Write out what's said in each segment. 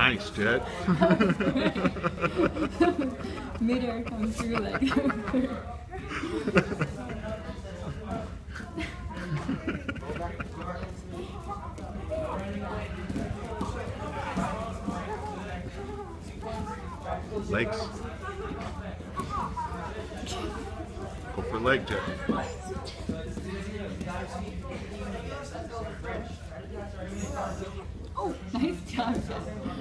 Nice, Jet. Midair come through like. Legs. Go for leg, Jet. Oh, nice job, Jet.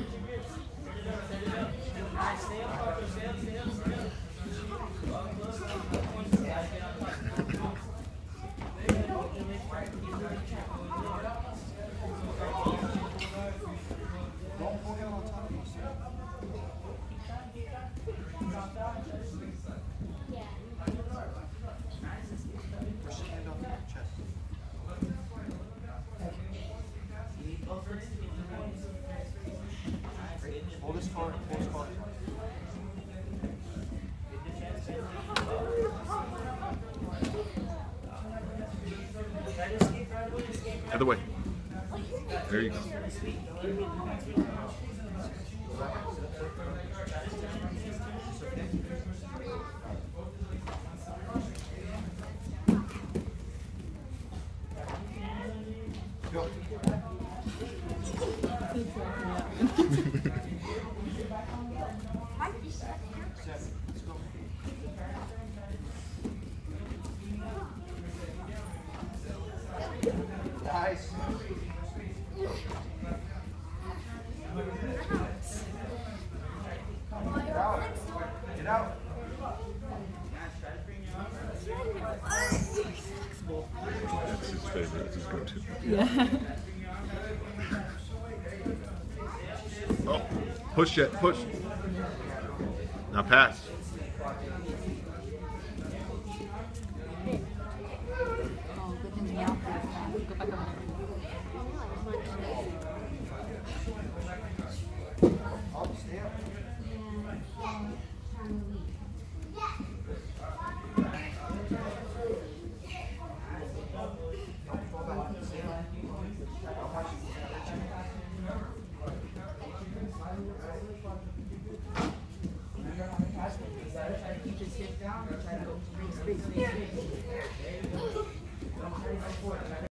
Hold this card, hold this card. Other way. There you go. Go. Nice. Get out. Get out. That's his favorite. That's his go-to. Yeah. Oh, push, Jet. Push. Now pass. Oh, good thing the outfit. Go back over there. Up, stay up. Don't fall back. Stay up. How much? Keep his hip down and try to bring space.